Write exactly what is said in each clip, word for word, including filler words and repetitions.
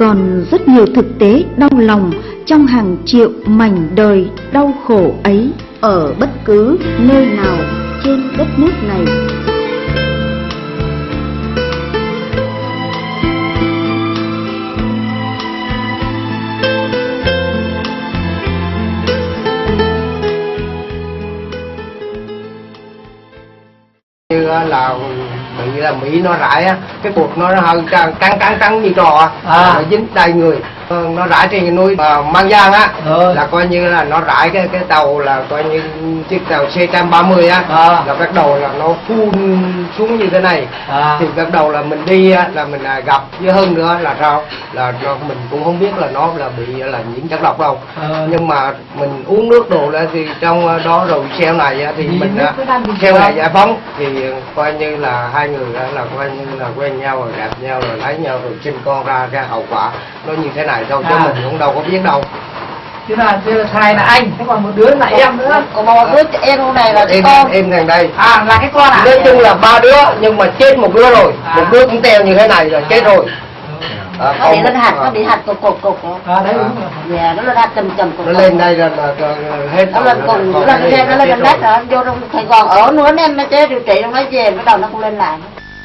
còn rất nhiều thực tế đau lòng trong hàng triệu mảnh đời đau khổ ấy ở bất cứ nơi nào trên đất nước này. Như là bị là Mỹ nó rải á, cái cuộc nó hơi căng căng căng căng như trò à. Nó dính đầy người, nó rải trên núi Mang Giang á, ừ. Là coi như là nó rải cái cái tàu là coi như chiếc tàu C một ba mươi á, à. Là bắt đầu là nó phun xuống như thế này, à. Thì bắt đầu là mình đi á, là mình gặp với hơn nữa là sao là mình cũng không biết là nó là bị là nhiễm chất độc đâu, à. Nhưng mà mình uống nước đồ ra thì trong đó rồi xe này á, thì Vì mình xe này giải phóng thì coi như là hai người là coi như là quen nhau rồi gặp nhau rồi lấy nhau rồi sinh con ra ra hậu quả nó như thế này thôi, chứ à. Mình cũng đâu có biết đâu. Chứ là thằng là anh, thế còn một đứa là em nữa. Còn một đứa em hôm này là em, con. Em gần đây. À là cái con à? Nói chung là ba đứa nhưng mà chết một đứa rồi, à. Một đứa cũng teo như thế này rồi chết rồi. À, nó bị lên hạt, nó bị hạt cục cục cục. À đấy đúng rồi. Dạ, nó lên hạt chầm chầm cục. Nó lên đây là, là, là hết. Nó lên cùng, nó lên thêm, nó lên lên đất rồi, vô trong Sài Gòn ở nữa em nó chế điều trị nó nói về, bắt đầu nó không lên lại.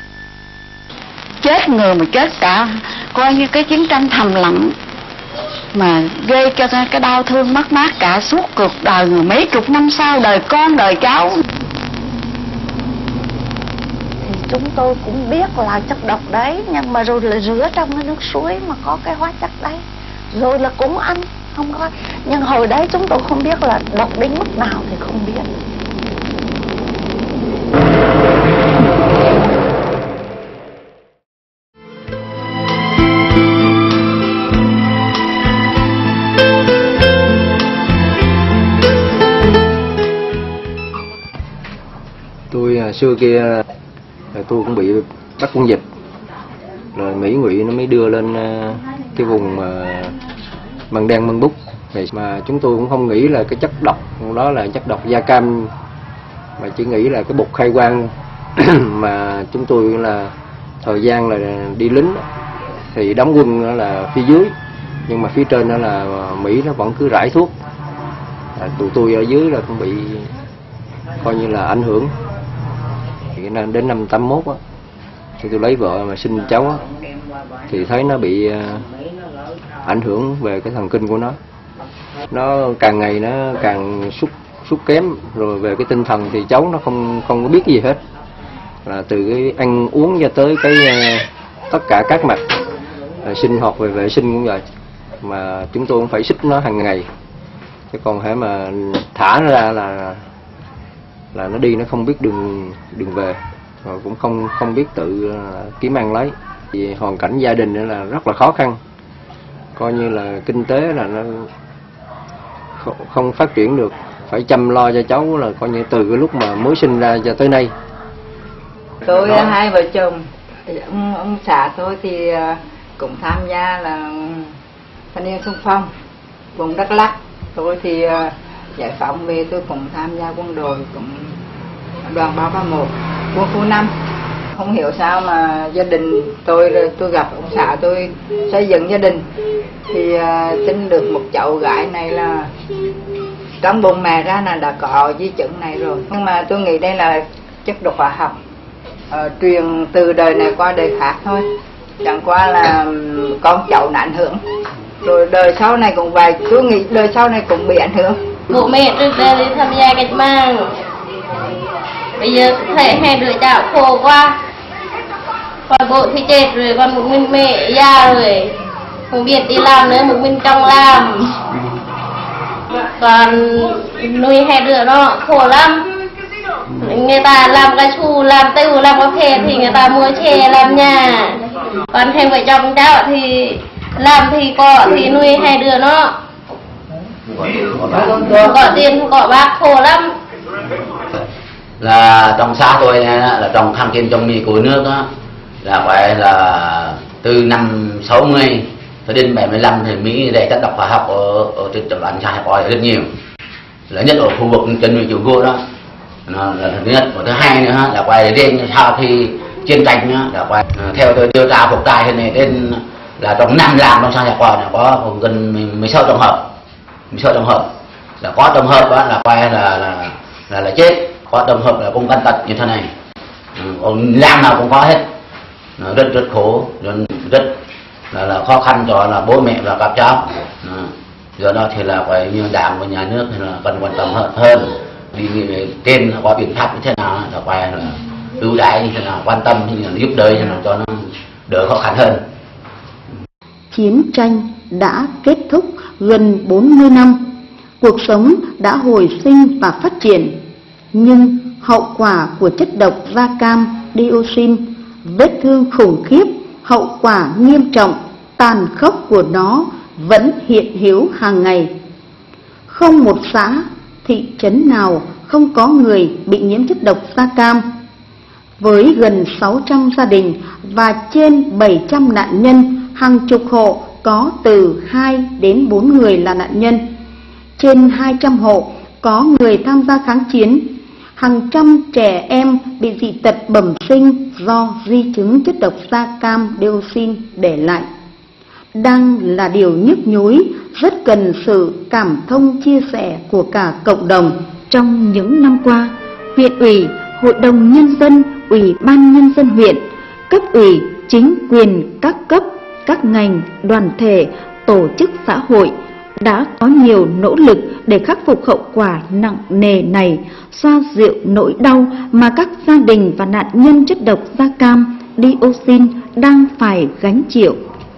Chết người mà chết cả, coi như cái chiến tranh thầm lặng mà gây cho cái đau thương mất mát cả suốt cuộc đời người, mấy chục năm sau đời con đời cháu. Thì chúng tôi cũng biết là chất độc đấy, nhưng mà rồi là rửa trong cái nước suối mà có cái hóa chất đấy, rồi là cũng ăn không có, nhưng hồi đấy chúng tôi không biết là độc đến mức nào thì không biết. Tôi xưa kia tôi cũng bị bắt quân dịch, rồi Mỹ ngụy nó mới đưa lên cái vùng mà Măng Đen Măng Búc, mà chúng tôi cũng không nghĩ là cái chất độc đó là chất độc da cam, mà chỉ nghĩ là cái bột khai quang. Mà chúng tôi là thời gian là đi lính thì đóng quân là phía dưới, nhưng mà phía trên đó là Mỹ nó vẫn cứ rải thuốc, à, tụi tôi ở dưới là cũng bị coi như là ảnh hưởng. Thì đến năm tám mốt á, thì tôi lấy vợ mà sinh cháu á, thì thấy nó bị uh, ảnh hưởng về cái thần kinh của nó, nó càng ngày nó càng sút sút kém, rồi về cái tinh thần thì cháu nó không không có biết gì hết, là từ cái ăn uống cho tới cái uh, tất cả các mặt, uh, sinh hoạt về vệ sinh cũng vậy, mà chúng tôi cũng phải xích nó hàng ngày, chứ còn hãy mà thả nó ra là là nó đi nó không biết đường đường về, rồi cũng không không biết tự uh, kiếm ăn lấy, vì hoàn cảnh gia đình là rất là khó khăn, coi như là kinh tế là nó không, không phát triển được, phải chăm lo cho cháu là coi như từ cái lúc mà mới sinh ra cho tới nay. Tôi đó. Hai vợ chồng ông, ông xã tôi thì cũng tham gia là thanh niên xung phong vùng Đắk Lắk, tôi thì giải phóng về tôi cũng tham gia quân đội, cũng đoàn ba ba một quân khu năm. Không hiểu sao mà gia đình tôi tôi gặp ông xã tôi xây dựng gia đình thì uh, sinh được một cháu gái này là trong bụng mẹ ra là đã có di chứng này rồi, nhưng mà tôi nghĩ đây là chất độc hóa học uh, truyền từ đời này qua đời khác thôi, chẳng qua là um, con cháu nó ảnh hưởng, rồi đời sau này cũng vậy, tôi nghĩ đời sau này cũng bị ảnh hưởng. Bố mẹ trước đây đi tham gia cách mạng, bây giờ thể hai đứa cháu khổ quá, còn bộ thì chết rồi, còn một mình mẹ già rồi không biết đi làm nữa, một mình chồng làm, còn nuôi hai đứa nó khổ lắm. Người ta làm cái chu, làm tiêu, làm cà phê thì người ta mua chè làm nhà, còn hai vợ chồng cháu thì làm thì có thì nuôi hai đứa nó, không có tiền không có bạc, khổ lắm. Là trong xã tôi là trồng khăn trên trồng mì củi nước đó, là phải là từ năm sáu mươi cho đến bảy mươi lăm thì Mỹ để chất độc hóa học ở ở trên tập đoàn xã Hiệp Oi rất nhiều, lớn nhất ở khu vực chân núi Chùa Gô đó, nó là thứ nhất. Và thứ hai nữa là quay riêng sau khi chiến tranh đó, là quay theo tôi điều tra phục tài này đến là trong năm làng trong xã Nhật Hòa là có gần mười sáu trường hợp, mười sáu trường hợp là có trường hợp đó là coi là là là, là chết, có trường hợp là cũng căn tật như thế này, còn làng nào cũng có hết, rất rất khổ, rất, rất là, là khó khăn cho là bố mẹ và các cháu. Do đó thì là phải như đảng và nhà nước thì là cần quan tâm hơn, đi trên có biện pháp như thế nào là phải là ưu đãi như thế nào, quan tâm như là giúp đỡ như nào cho nó đỡ khó khăn hơn. Chiến tranh đã kết thúc gần bốn mươi năm, cuộc sống đã hồi sinh và phát triển, nhưng hậu quả của chất độc da cam dioxin, vết thương khủng khiếp, hậu quả nghiêm trọng, tàn khốc của nó vẫn hiện hữu hàng ngày. Không một xã, thị trấn nào không có người bị nhiễm chất độc da cam. Với gần sáu trăm gia đình và trên bảy trăm nạn nhân, hàng chục hộ có từ hai đến bốn người là nạn nhân. Trên hai trăm hộ có người tham gia kháng chiến. Hàng trăm trẻ em bị dị tật bẩm sinh do di chứng chất độc da cam dioxin để lại. Đang là điều nhức nhối, rất cần sự cảm thông chia sẻ của cả cộng đồng. Trong những năm qua, huyện ủy, hội đồng nhân dân, ủy ban nhân dân huyện, cấp ủy, chính quyền các cấp, các ngành, đoàn thể, tổ chức xã hội đã có nhiều nỗ lực để khắc phục hậu quả nặng nề này, xoa dịu nỗi đau mà các gia đình và nạn nhân chất độc da cam dioxin đang phải gánh chịu.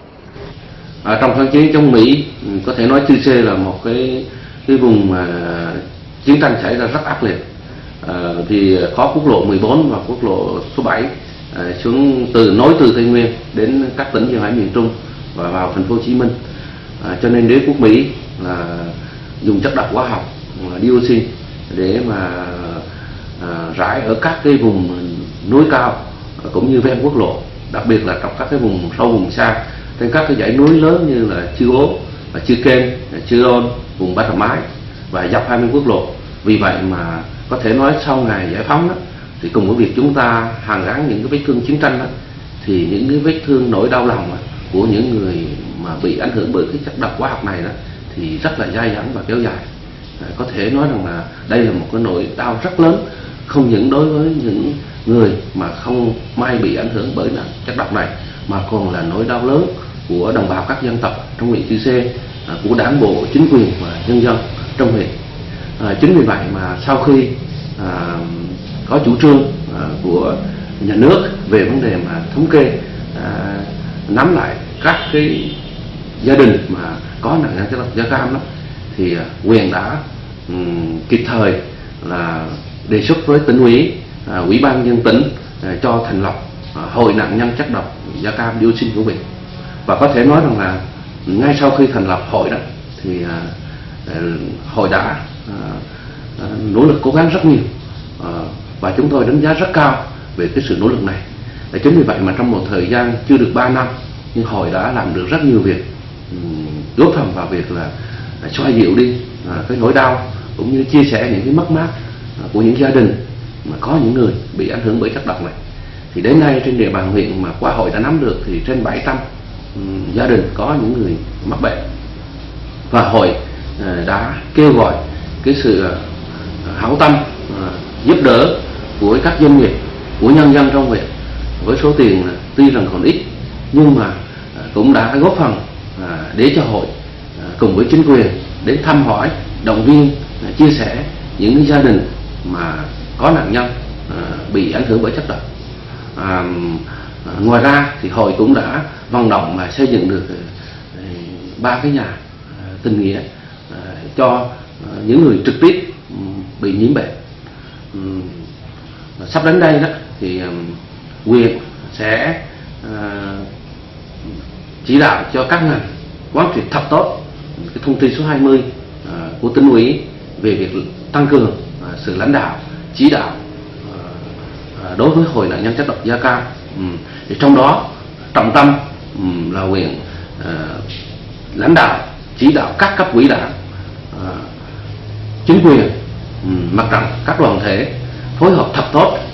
Ở trong kháng chiến chống Mỹ, có thể nói chư Sê là một cái cái vùng mà chiến tranh xảy ra rất ác liệt. À, thì có quốc lộ mười bốn và quốc lộ số bảy à, xuống từ nối từ Tây Nguyên đến các tỉnh duyên hải miền Trung và vào thành phố Hồ Chí Minh. À, cho nên đế quốc Mỹ là dùng chất độc hóa học dioxin để mà à, rải ở các cái vùng núi cao cũng như ven quốc lộ, đặc biệt là trong các cái vùng sâu vùng xa, trên các cái dãy núi lớn như là Chư Ố và Chư Kên, Chư Đôn, vùng Ba Trà Mái và dọc hai mươi quốc lộ. Vì vậy mà có thể nói sau ngày giải phóng đó, thì cùng với việc chúng ta hàn gắn những cái vết thương chiến tranh đó, thì những cái vết thương nỗi đau lòng đó, của những người mà bị ảnh hưởng bởi cái chất độc hóa học này đó thì rất là dai dẳng và kéo dài. À, có thể nói rằng là đây là một cái nỗi đau rất lớn, không những đối với những người mà không may bị ảnh hưởng bởi chất độc này, mà còn là nỗi đau lớn của đồng bào các dân tộc trong huyện chư Sê, à, của đảng bộ, chính quyền và nhân dân trong huyện. À, chính vì vậy mà sau khi à, có chủ trương à, của nhà nước về vấn đề mà thống kê, à, nắm lại các cái gia đình mà có nạn nhân chất độc da cam đó, thì à, huyện đã um, kịp thời là đề xuất với tỉnh ủy, à, ủy ban nhân tỉnh à, cho thành lập à, hội nạn nhân chất độc da cam dioxin của huyện. Và có thể nói rằng là ngay sau khi thành lập hội đó thì à, hội đã à, à, nỗ lực cố gắng rất nhiều, à, và chúng tôi đánh giá rất cao về cái sự nỗ lực này. Để chính vì vậy mà trong một thời gian chưa được ba năm, nhưng hội đã làm được rất nhiều việc, um, góp phần vào việc là xoa dịu đi à, cái nỗi đau, cũng như chia sẻ những cái mất mát à, của những gia đình mà có những người bị ảnh hưởng bởi chất độc này. Thì đến nay trên địa bàn huyện mà qua hội đã nắm được thì trên bảy trăm um, gia đình có những người mắc bệnh, và hội à, đã kêu gọi cái sự à, hảo tâm à, giúp đỡ của các doanh nghiệp, của nhân dân trong huyện với số tiền à, tuy rằng còn ít, nhưng mà à, cũng đã góp phần à, để cho hội à, cùng với chính quyền đến thăm hỏi, động viên, à, chia sẻ những gia đình mà có nạn nhân à, bị ảnh hưởng bởi chất độc. À, à, ngoài ra thì hội cũng đã vận động và xây dựng được à, ba cái nhà à, tình nghĩa à, cho à, những người trực tiếp um, bị nhiễm bệnh. Um, sắp đến đây đó thì um, huyện sẽ à, chỉ đạo cho các ngành quán triệt thật tốt cái thông tư số hai mươi à, của tỉnh ủy về việc tăng cường à, sự lãnh đạo chỉ đạo à, đối với hội nạn nhân chất độc da cam. Ừ. Thì trong đó trọng tâm um, là huyện à, lãnh đạo chỉ đạo các cấp ủy đảng, à, chính quyền, um, mặt trận, các đoàn thể phối hợp thật tốt